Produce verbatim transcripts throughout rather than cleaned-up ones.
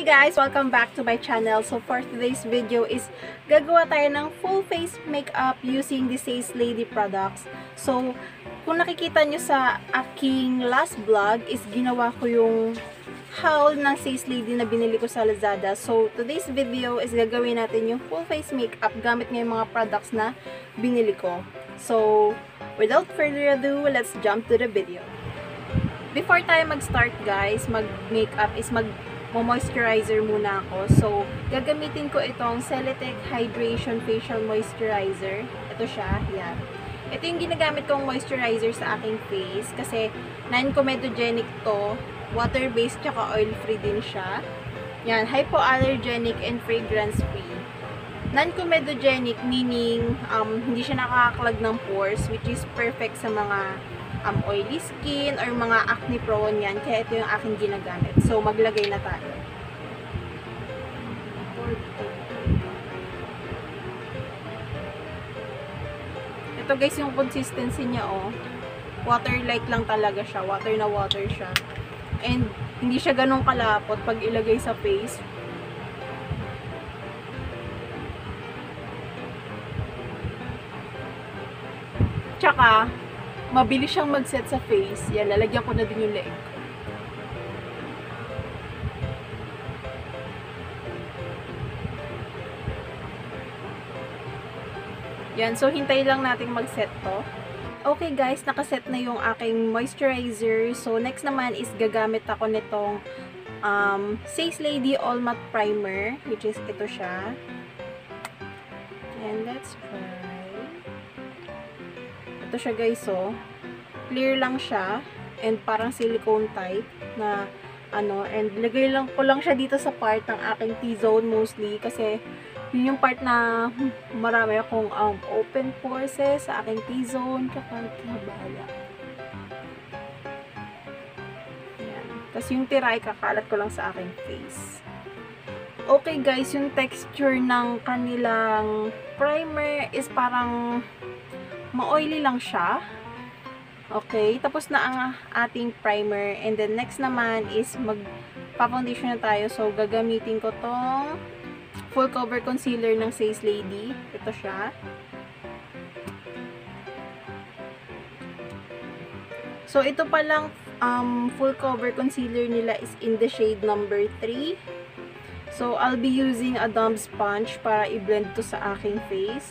guys! Welcome back to my channel. So for today's video is gagawa tayo ng full face makeup using the Says Lady products. So kung nakikita nyo sa aking last vlog is ginawa ko yung haul ng Says Lady na binili ko sa Lazada. So today's video is gagawin natin yung full face makeup gamit ng mga products na binili ko. So without further ado, let's jump to the video. Before tayo mag-start guys, mag-makeup is mag moisturizer muna ako. So, gagamitin ko itong Celetec Hydration Facial Moisturizer. Ito siya, yan. Ito yung ginagamit kong moisturizer sa aking face kasi non-comedogenic to, water-based tsaka oil-free din siya. Yan, hypoallergenic and fragrance-free. Non-comedogenic meaning um, hindi siya nakakaklag ng pores, which is perfect sa mga um, oily skin or mga acne prone yan. Kaya ito yung aking ginagamit. So, maglagay na tayo. Ito guys, yung consistency niya, oh. Water-like lang talaga siya. Water na water siya. And, hindi siya ganun kalapot pag ilagay sa face. Tsaka, mabilis siyang mag-set sa face. Yan, lalagyan ko na din yung leg. Yan, so hintay lang natin mag-set to. Okay guys, nakaset na yung aking moisturizer. So next naman is gagamit ako nitong um, Says Lady All Matte Primer, which is ito siya. And let's try. Ito siya guys, so clear lang siya and parang silicone type na ano, and lagay lang ko lang siya dito sa part ng aking T-zone mostly kasi yun yung part na marami akong um, open pores sa aking T-zone tsaka nabala. Ayan. Tapos yung tira kakalat ko lang sa aking face. Okay guys, yung texture ng kanilang primer is parang ma-oily lang siya. Okay, tapos na ang ating primer. And then next naman is mag-foundation na tayo. So gagamitin ko tong full cover concealer ng Says Lady. Ito siya. So ito palang um, full cover concealer nila is in the shade number three. So I'll be using a dumb sponge para i-blend to sa aking face.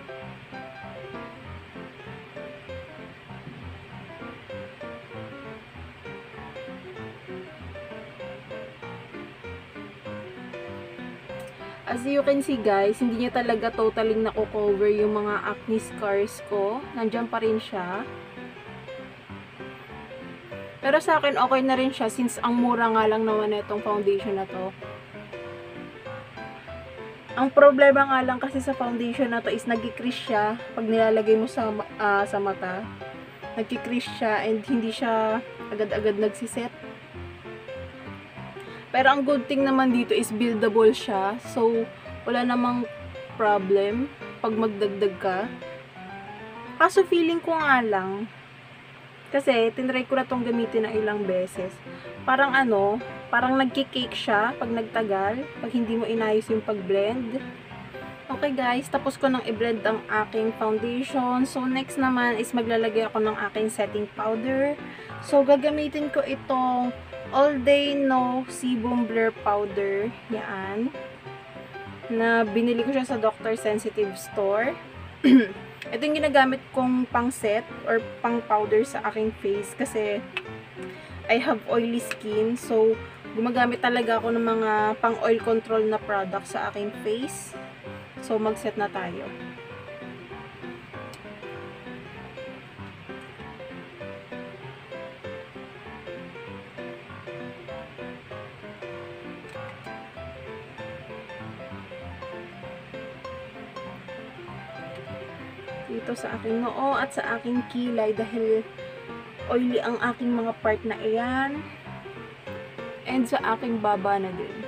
As you can see guys, hindi niya talaga totally nako-cover yung mga acne scars ko. Nandiyan pa rin siya. Pero sa akin, okay na rin siya since ang mura nga lang naman na itong foundation na to. Ang problema nga lang kasi sa foundation na to is nagki-crease siya pag nilalagay mo sa, uh, sa mata. Nagki-crease siya and hindi siya agad-agad nagsiset. Pero ang good thing naman dito is buildable siya. So, wala namang problem pag magdagdag ka. Kaso feeling ko nga lang, kasi tinry ko na tong gamitin ng ilang beses. Parang ano, parang nagki-cake siya pag nagtagal, pag hindi mo inayos yung pag-blend. Okay guys, tapos ko nang i-blend ang aking foundation. So, next naman is maglalagay ako ng aking setting powder. So, gagamitin ko itong All Day No Sebum Blur Powder. Yan. Na binili ko siya sa Doctor Sensitive Store. Ito yung ginagamit kong pang set or pang powder sa aking face kasi I have oily skin. So, gumagamit talaga ako ng mga pang oil control na product sa aking face. So, mag-set na tayo. Dito sa aking noo at sa aking kilay dahil oily ang aking mga part na iyan. And sa aking baba na din.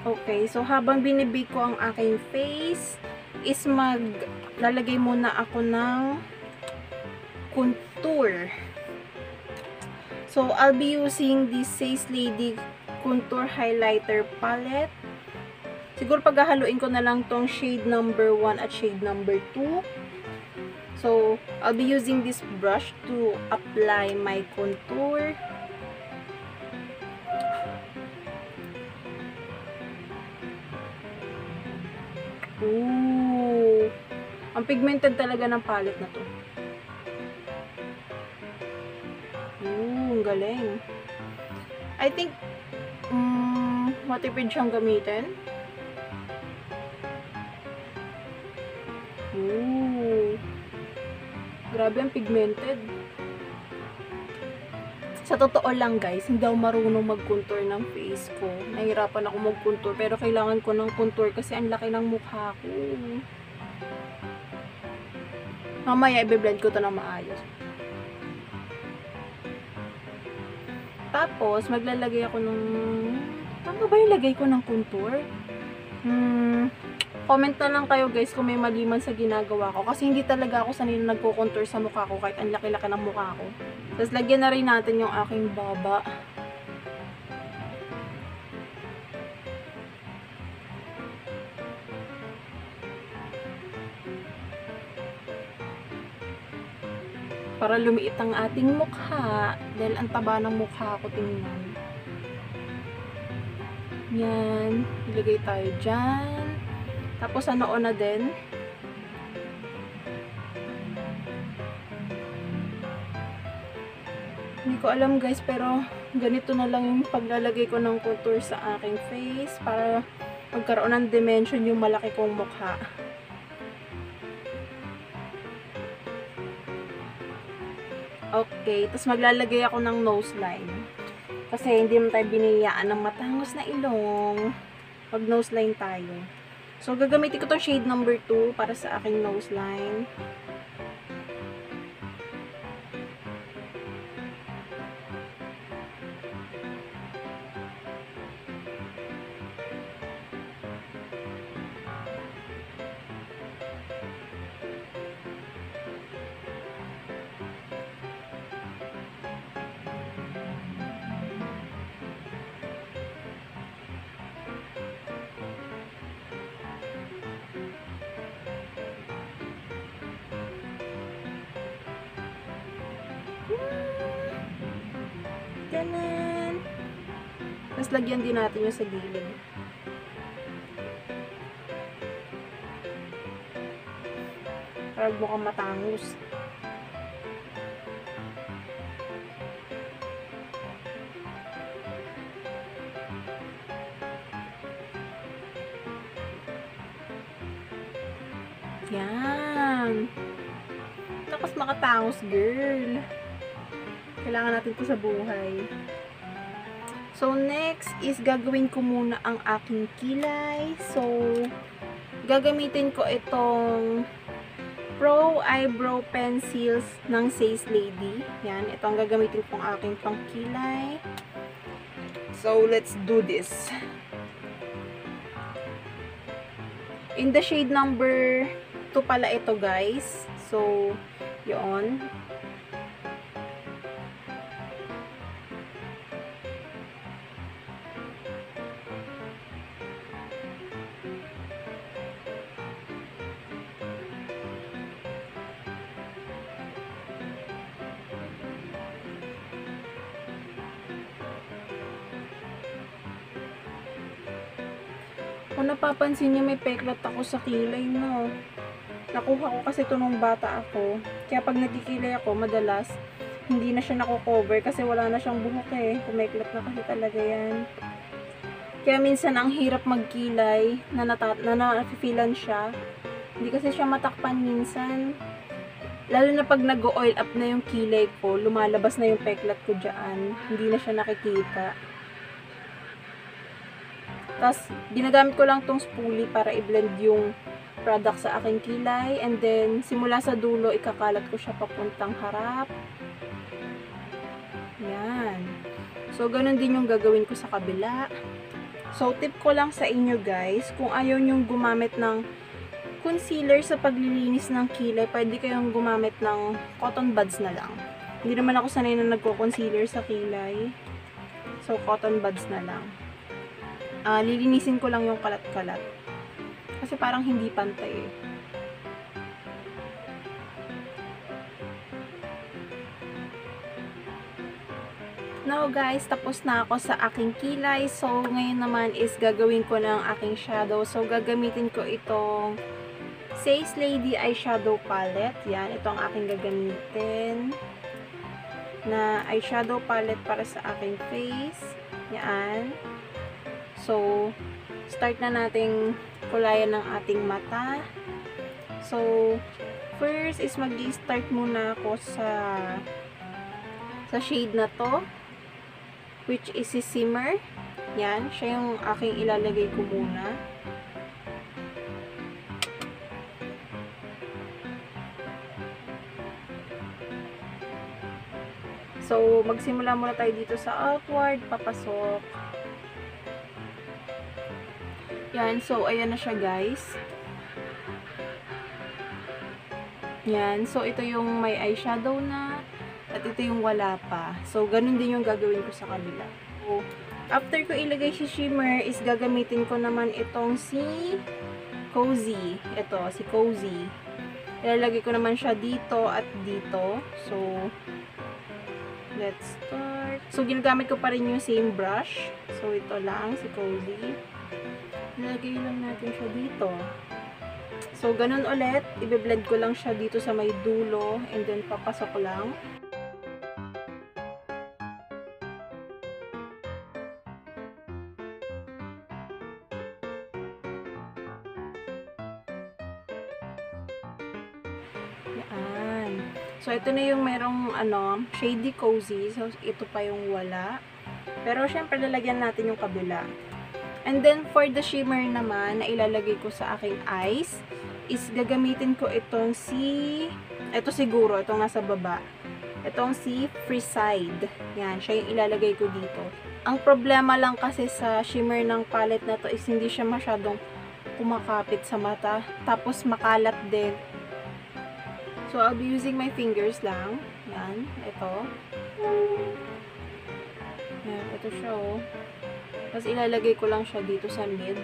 Okay, so habang binibake ko ang aking face, is maglalagay muna ako ng contour. So, I'll be using this Says Lady Contour Highlighter Palette. Siguro paghahaluin ko na lang tong shade number one at shade number two. So, I'll be using this brush to apply my contour. Ooh. Ang pigmented talaga ng palette na to. Ooh, ang galing. I think, um, matipid siyang gamitin. Ooh. Grabe ang pigmented. Sa totoo lang guys, hindi ako marunong mag-contour ng face ko. Nahirapan ako mag-contour, pero kailangan ko ng contour kasi ang laki ng mukha ko. Mamaya, i-blend ko to na maayos. Tapos, maglalagay ako ng... Tama ba yung lagay ko ng contour? Hmm... Comment na lang kayo guys kung may mali man sa ginagawa ko. Kasi hindi talaga ako sanay na nagko-contour sa mukha ko kahit ang laki-laki ng mukha ko. Tapos lagyan na rin natin yung aking baba. Para lumiit ang ating mukha. Dahil ang taba ng mukha ko, tingnan. Yan. Ilagay tayo dyan. Tapos sa noo na din. Hindi ko alam guys, pero ganito na lang yung paglalagay ko ng contour sa aking face para magkaroon ng dimension yung malaki kong mukha. Okay, tapos maglalagay ako ng nose line. Kasi hindi mo tayo biniyaan ng matangos na ilong. Pag nose line tayo. So, gagamitin ko itong shade number two para sa aking nose line. Ganon. Tapos lagyan din natin yung sa gilid. Para mukhang matangos. Yan. Tapos makatangos, girl. Kailangan natin ito sa buhay. So, next is gagawin ko muna ang aking kilay. So, gagamitin ko itong Pro Eyebrow Pencils ng Says Lady. Yan. Ito ang gagamitin kong aking pang kilay. So, let's do this. In the shade number two pala ito, guys. So, yun. Kung napapansin niyo, may peklat ako sa kilay, no. Nakuha ko kasi ito nung bata ako. Kaya pag nagkikilay ako, madalas, hindi na siya nako-cover kasi wala na siyang buhok eh. Kumeklat na kasi talaga yan. Kaya minsan, ang hirap magkilay, na, nata- na nafe-feelan siya. Hindi kasi siya matakpan minsan. Lalo na pag nag-oil up na yung kilay ko, lumalabas na yung peklat ko dyan. Hindi na siya nakikita. Tapos, ginagamit ko lang tong spoolie para i-blend yung product sa aking kilay. And then, simula sa dulo, ikakalat ko siya papuntang harap. Yan. So, ganun din yung gagawin ko sa kabila. So, tip ko lang sa inyo guys, kung ayaw nyong gumamit ng concealer sa paglilinis ng kilay, pwede kayong gumamit ng cotton buds na lang. Hindi naman ako sanay na nagko-concealer sa kilay. So, cotton buds na lang. Uh, lilinisin ko lang yung kalat-kalat. Kasi parang hindi pantay eh. Now guys, tapos na ako sa aking kilay. So, ngayon naman is gagawin ko ng aking shadow. So, gagamitin ko itong Says Lady Eyeshadow Palette. Yan, ito ang aking gagamitin na eyeshadow palette para sa aking face. Yan. So, start na nating kulayan ng ating mata. So, first is mag-i-start muna ako sa sa shade na to, which is si Shimmer. Yan, siya yung aking ilalagay ko muna. So, magsimula muna tayo dito sa outward, papasok. Yan, so, ayan na siya guys. Yan, so, ito yung may eyeshadow na, at ito yung wala pa. So, ganun din yung gagawin ko sa kabila. So, after ko ilagay si shimmer, is gagamitin ko naman itong si Cozy. Ito, si Cozy. Ilalagay ko naman siya dito at dito. So, let's start. So, ginagamit ko pa rin yung same brush. So, ito lang, si Cozy. Ilalagay lang natin siya dito. So, ganun ulit. Ibe-blend ko lang siya dito sa may dulo. And then, papasok lang. Yan. So, ito na yung merong, ano, shady Cozy. So, ito pa yung wala. Pero, syempre, lalagyan natin yung kabila. And then, for the shimmer naman, na ilalagay ko sa aking eyes, is gagamitin ko itong si, ito siguro, itong nasa baba. Itong si Freeside. Yan, siya yung ilalagay ko dito. Ang problema lang kasi sa shimmer ng palette na to is hindi siya masyadong kumakapit sa mata. Tapos, makalat din. So, I'll be using my fingers lang. Yan, ito. Yan, ito siya, oh. Tapos, ilalagay ko lang siya dito sa mid.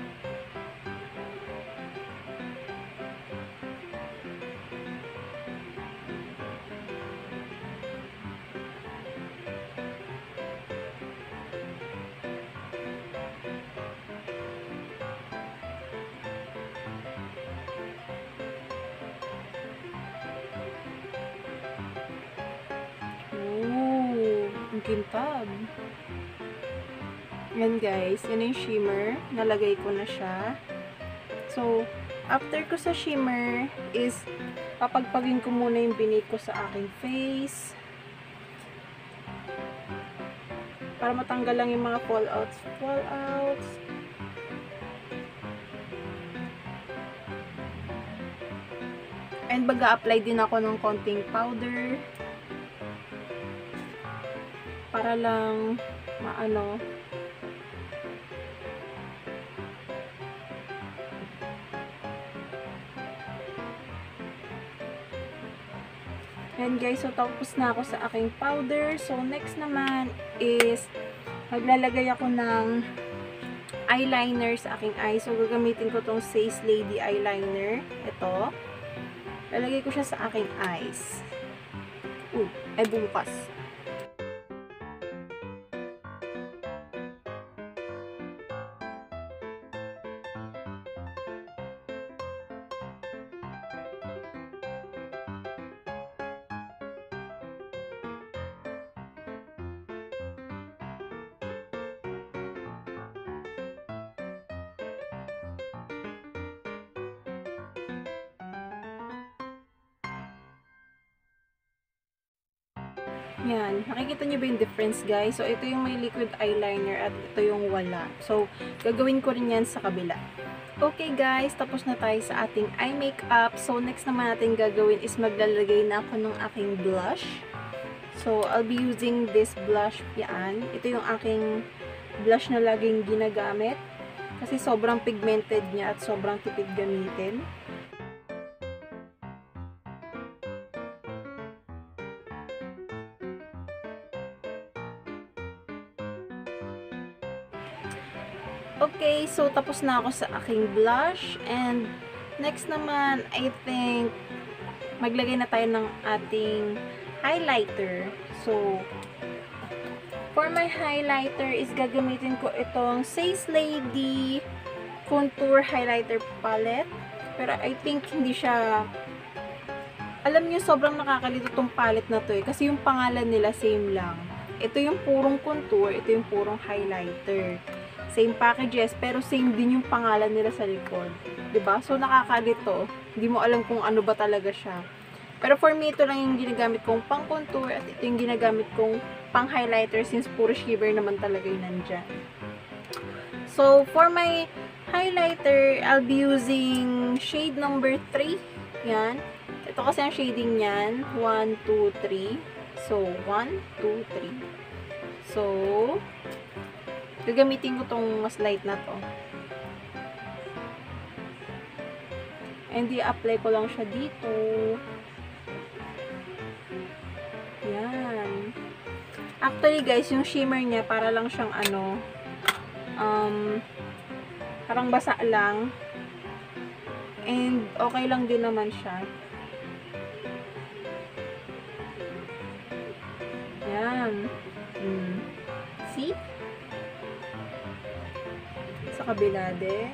Ang kintab. Yan guys, yan yung shimmer. Nalagay ko na siya. So, after ko sa shimmer is papagpagin ko muna yung binig ko sa aking face. Para matanggal lang yung mga fallouts. Fallouts. And baga-apply din ako ng konting powder. Para lang maano. And guys, so tapos na ako sa aking powder. So next naman is maglalagay ako ng eyeliner sa aking eye. So gagamitin ko tong Says Lady eyeliner. Ito. Lalagay ko siya sa aking eyes. Uy, ay bumukas. Yan. Nakikita nyo ba yung difference, guys? So, ito yung may liquid eyeliner at ito yung wala. So, gagawin ko rin yan sa kabila. Okay, guys. Tapos na tayo sa ating eye makeup. So, next naman natin gagawin is maglalagay na ako ng aking blush. So, I'll be using this blush. Yan. Ito yung aking blush na laging ginagamit. Kasi sobrang pigmented niya at sobrang tipid gamitin. Okay, so tapos na ako sa aking blush. And next naman, I think, maglagay na tayo ng ating highlighter. So, for my highlighter is gagamitin ko itong Says Lady Contour Highlighter Palette. Pero I think hindi siya, alam niyo, sobrang nakakalito tong palette na to eh. Kasi yung pangalan nila same lang. Ito yung purong contour, ito yung purong highlighter. Same packages, pero same din yung pangalan nila sa likod. Diba? So, nakakalito. Hindi mo alam kung ano ba talaga siya. Pero for me, ito lang yung ginagamit kong pang contour at ito yung ginagamit kong pang highlighter since puro shiver naman talaga yung nandyan. So, for my highlighter, I'll be using shade number three. Yan. Ito kasi ang shading niyan. one, two, three. So, one, two, three. So, gagamitin ko tong mas light na to. And i-apply ko lang siya dito. Yan. Actually guys, yung shimmer niya para lang siyang ano, um, parang basa lang. And okay lang din naman siya. Yan. Hmm. See? Sa kabila din.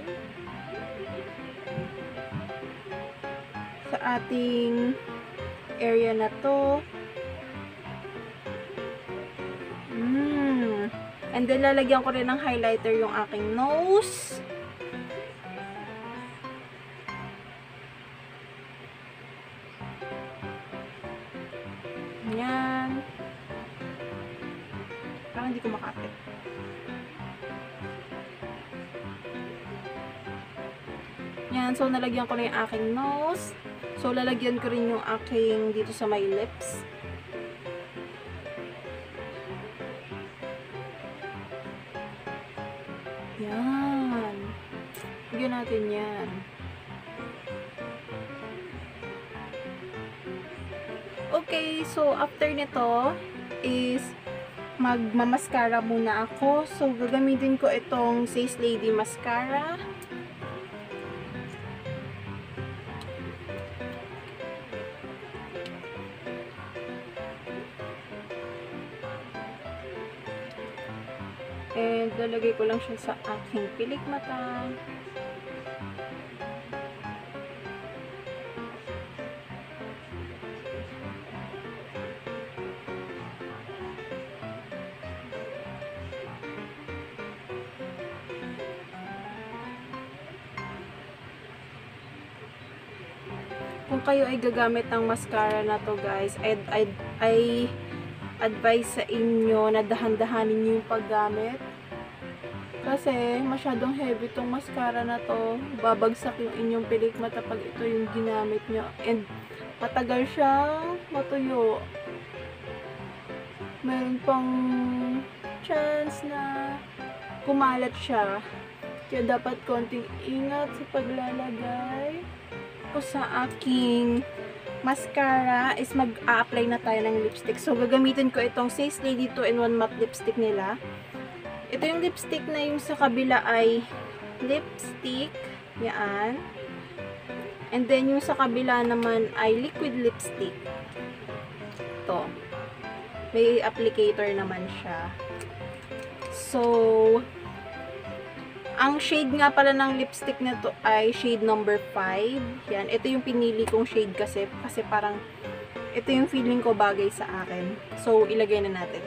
Sa ating area na to. Mm. And then, lalagyan ko rin ng highlighter yung aking nose. Yan. Parang hindi ko makapit. Yan. So, nalagyan ko na yung aking nose. So, lalagyan ko rin yung aking dito sa my lips. Yan. Lagyan natin yan. Okay. So, after nito is magmamaskara muna ako. So, gagamitin ko itong Says Lady Mascara. And, lalagay ko lang siya sa aking pilik mata. Kung kayo ay gagamit ng mascara na to guys, I'd, I'd, I advise sa inyo na dahan-dahanin niyo yung paggamit. Kasi masyadong heavy tong mascara na to. Babagsak yung inyong pilik mata pag ito yung ginamit nyo. And matagal siyang matuyo. Meron pang chance na kumalat siya. Kaya dapat konting ingat sa paglalagay. Ko sa aking mascara is mag-a-apply na tayo ng lipstick. So, gagamitin ko itong Says Lady two in one matte lipstick nila. Ito yung lipstick na yung sa kabila ay lipstick. Yan. And then, yung sa kabila naman ay liquid lipstick. Ito. May applicator naman siya. So, ang shade nga pala ng lipstick na to ay shade number five. Yan. Ito yung pinili kong shade kasi. Kasi parang, ito yung feeling ko bagay sa akin. So, ilagay na natin.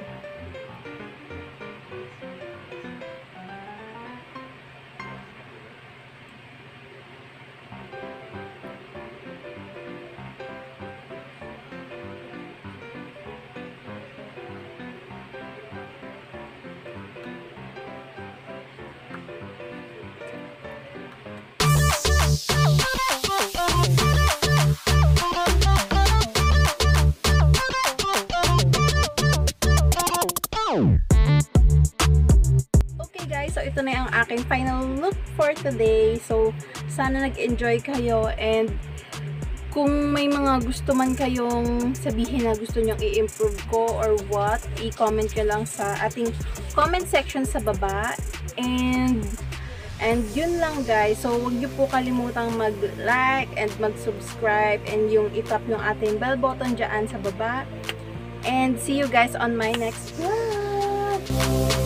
ito na yung aking final look for today. So, sana nag-enjoy kayo, and kung may mga gusto man kayong sabihin na gusto nyong i-improve ko or what, i-comment ka lang sa ating comment section sa baba. And, and yun lang guys. So, huwag niyo po kalimutang mag-like and mag-subscribe, and yung itap yung ating bell button dyan sa baba. And see you guys on my next vlog!